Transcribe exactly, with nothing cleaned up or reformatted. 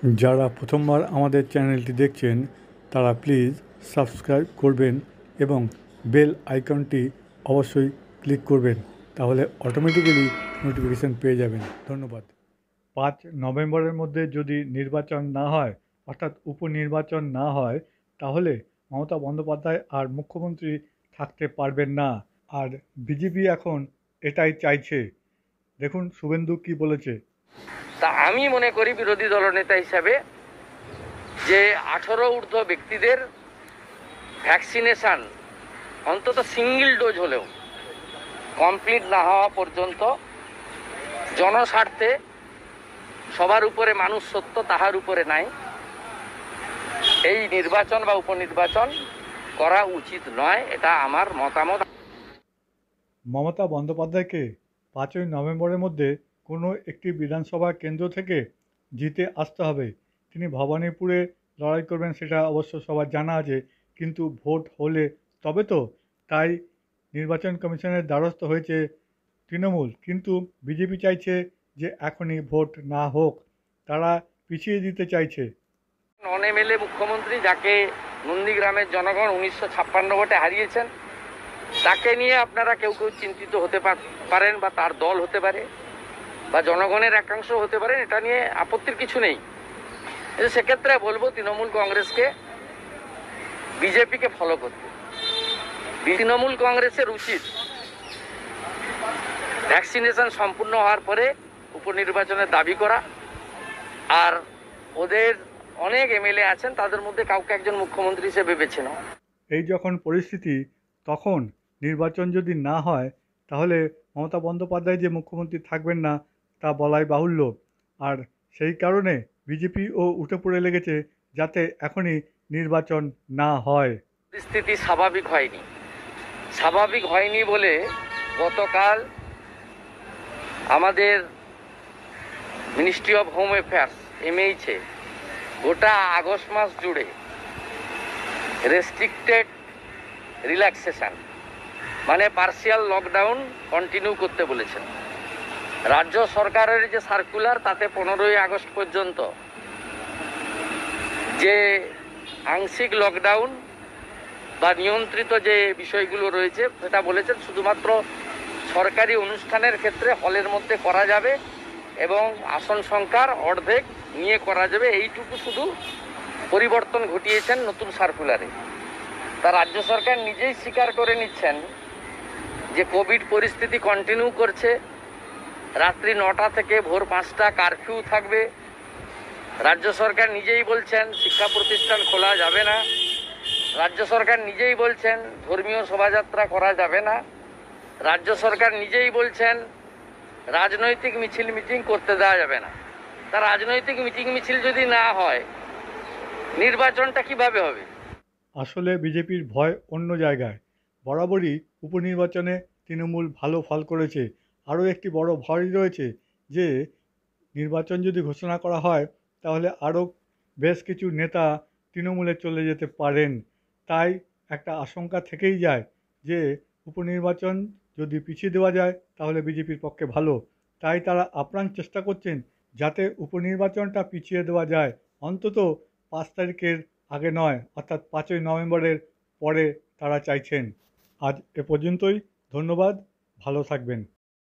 যারা প্রথমবার আমাদের চ্যানেলটি দেখছেন তারা প্লিজ সাবস্ক্রাইব করবেন এবং বেল আইকনটি অবশ্যই ক্লিক করবেন, তাহলে অটোমেটিক্যালি নোটিফিকেশান পেয়ে যাবেন। ধন্যবাদ। পাঁচ নভেম্বরের মধ্যে যদি নির্বাচন না হয়, অর্থাৎ উপনির্বাচন না হয়, তাহলে মমতা বন্দ্যোপাধ্যায় আর মুখ্যমন্ত্রী থাকতে পারবেন না। আর বিজেপি এখন এটাই চাইছে। দেখুন শুভেন্দু কি বলেছে। তা আমি মনে করি বিরোধী দলনেতা হিসাবে যে আঠারো ঊর্ধ্ব ব্যক্তিদের ভ্যাকসিনেশন অন্তত সিঙ্গেল ডোজ হলেও কমপ্লিট না হওয়া পর্যন্ত জনস্বার্থে সবার উপরে মানুষ সত্য তাহার উপরে নাই, এই নির্বাচন বা উপনির্বাচন করা উচিত নয়, এটা আমার মতামত। মমতা বন্দ্যোপাধ্যায়কে পাঁচই নভেম্বরের মধ্যে কোনো একটি বিধানসভা কেন্দ্র থেকে জিতে আসতে হবে। তিনি ভবানীপুরে লড়াই করবেন সেটা অবশ্য সবার জানা আছে, কিন্তু ভোট হলে তবে তো। তাই নির্বাচন কমিশনের দ্বারস্থ হয়েছে তৃণমূল, কিন্তু বিজেপি চাইছে যে এখনই ভোট না হোক, তারা পিছিয়ে দিতে চাইছে। নন এমএলএ মুখ্যমন্ত্রী যাকে নন্দীগ্রামের জনগণ উনিশশো ছাপ্পান্ন ভোটে হারিয়েছেন, তাকে নিয়ে আপনারা কেউ কেউ চিন্তিত হতে পারেন, বা তার দল হতে পারে, বা জনগণের একাংশ হতে পারেন, এটা নিয়ে আপত্তির কিছু নেই। সেক্ষেত্রে বলবো তৃণমূল কংগ্রেসকে বিজেপিকে ফলো করতে। তৃণমূল কংগ্রেসের উচিত ভ্যাকসিনেশন সম্পূর্ণ হওয়ার পরে উপনির্বাচনের দাবি করা, আর ওদের অনেক এমএলএ আছেন তাদের মধ্যে কাউকে একজন মুখ্যমন্ত্রী হিসেবে বেছে নাও। এই যখন পরিস্থিতি, তখন নির্বাচন যদি না হয় তাহলে মমতা বন্দ্যোপাধ্যায় যে মুখ্যমন্ত্রী থাকবেন না তা বলাই বাহুল্য। আর সেই কারণে বিজেপিও উঠে পড়ে লেগেছে যাতে এখনই নির্বাচন না হয়। পরিস্থিতি স্বাভাবিক হয়নি, স্বাভাবিক হয়নি বলে গতকাল আমাদের মিনিস্ট্রি অফ হোম অ্যাফেয়ার্স এমএইচে গোটা আগস্ট মাস জুড়ে রেস্ট্রিক্টেড রিল্যাক্সেশন মানে পার্সিয়াল লকডাউন কন্টিনিউ করতে বলেছেন। রাজ্য সরকারের যে সার্কুলার তাতে পনেরোই আগস্ট পর্যন্ত যে আংশিক লকডাউন বা নিয়ন্ত্রিত যে বিষয়গুলো রয়েছে সেটা বলেছেন শুধুমাত্র সরকারি অনুষ্ঠানের ক্ষেত্রে হলের মধ্যে করা যাবে এবং আসন সংখ্যার অর্ধেক নিয়ে করা যাবে, এইটুকু শুধু পরিবর্তন ঘটিয়েছেন নতুন সার্কুলারে। তা রাজ্য সরকার নিজেই স্বীকার করে নিচ্ছেন যে কোভিড পরিস্থিতি কন্টিনিউ করছে, রাত্রি নটা থেকে ভোর পাঁচটা কারফিউ থাকবে। রাজ্য সরকার নিজেই বলছেন শিক্ষা প্রতিষ্ঠান খোলা যাবে না, রাজ্য সরকার নিজেই বলছেন ধর্মীয় শোভাযাত্রা করা যাবে না, রাজ্য সরকার নিজেই বলছেন রাজনৈতিক মিছিল মিটিং করতে দেওয়া যাবে না। তা রাজনৈতিক মিটিং মিছিল যদি না হয় নির্বাচনটা কিভাবে হবে? আসলে বিজেপির ভয় অন্য জায়গায়। বরাবরই উপনির্বাচনে তৃণমূল ভালো ফল করেছে। আরও একটি বড় ভয় রয়েছে যে নির্বাচন যদি ঘোষণা করা হয় তাহলে আরও বেশ কিছু নেতা তৃণমূলে চলে যেতে পারেন। তাই একটা আশঙ্কা থেকেই যায় যে উপনির্বাচন যদি পিছিয়ে দেওয়া যায় তাহলে বিজেপির পক্ষে ভালো। তাই তারা আপ্রাণ চেষ্টা করছেন যাতে উপনির্বাচনটা পিছিয়ে দেওয়া যায়, অন্তত পাঁচ তারিখের আগে নয়, অর্থাৎ পাঁচই নভেম্বরের পরে তারা চাইছেন। আজ এ পর্যন্তই। ধন্যবাদ, ভালো থাকবেন।